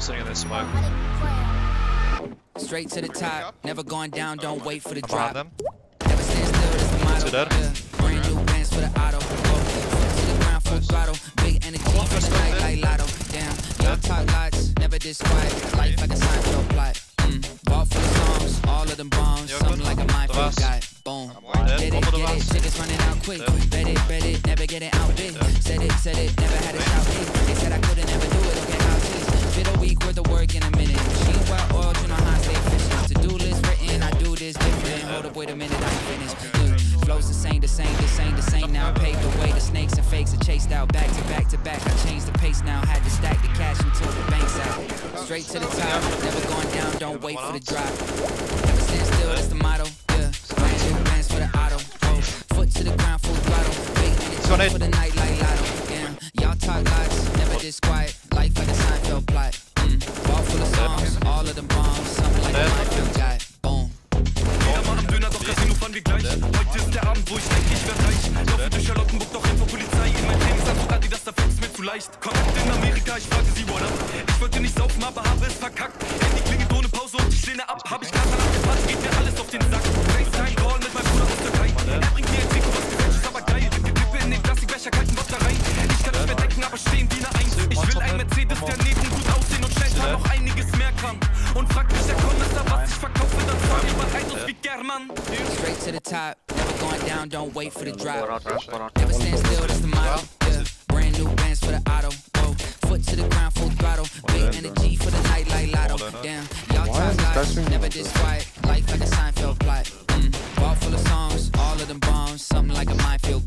sitting in this smoke. Straight to the top, never going down, don't wait for the Behind drop. them. Never stand still, that's the motto. Two dead. Brand new bands for the auto. To the ground, full throttle. Big energy for the night like lotto. Damn, y'all talk lots, never disquiet. Life like a Seinfeld plot. Ball for the songs, all of them bombs. Something like a mindfield guy. Boom. Get it, tickets running out quick. Bet it, never get it out big. Said it, never had a shout big. They said I couldn't never do it, okay, how this? Fit a week worth of work in a minute. Machine well oiled, you know how I stay efficient. To-do list written, I do this different. Hold up, wait a minute, I'm finished. Flows the same now. Paved the way, the snakes and fakes are chased out. Back to back, I changed the pace now. Had to stack the cash until the bank's out. Straight to the top, never going down, don't wait for the drop. Never stand still, that's the motto. Brand new bands for the auto. Foot to the ground, full throttle. Big energy for the night like lotto. Damn, y'all talk lots, never disquiet. Life like a Seinfeld plot. Ball full of songs, all of them bombs. Something like a Mindfield guy. Boom. Jeder Mann am Döner, doch Casino fahren wir gleich. Heute ist der Abend, wo ich denke, ich werd reich. Laufe durch Charlottenburg, doch vor Polizei. In mein Trainingsanzug, Adidas, da fällt es mir zu leicht. Kontakt in Amerika, ich frage sie, what up? Ich wollte nicht saufen, aber habe es verkackt. Handy klingelt ohne Pause und ich lehne ab. Hab ich Glas abgepasst, geht mir alles auf den Sack. FaceTime Call mit meinem Bruder aus Türkei. Er bringt mir ein Trikot, was gefälscht ist, aber geil. Die Kippe in den Plastikbecher, kalten Wodka rein. Ich kann nicht mehr denken, aber stehen wie eine Eins. Ich will ein Mercedes, der neben gut aussehen und schnell kann noch einiges mehr kann. Und fragt mich der Kommissar, was ich verkaufe, dann fahr ich bereit aus wie German. Straight to the top, never going down, don't wait for the drop. Never stand still, that's the motto. Brand new bands for the auto. Foot to the ground, full throttle. Big energy for the night like lotto. Damn, y'all talk lots, never disquiet. Life like a Seinfeld plot. Ball full of songs, all of them bombs. Something like a Mindfield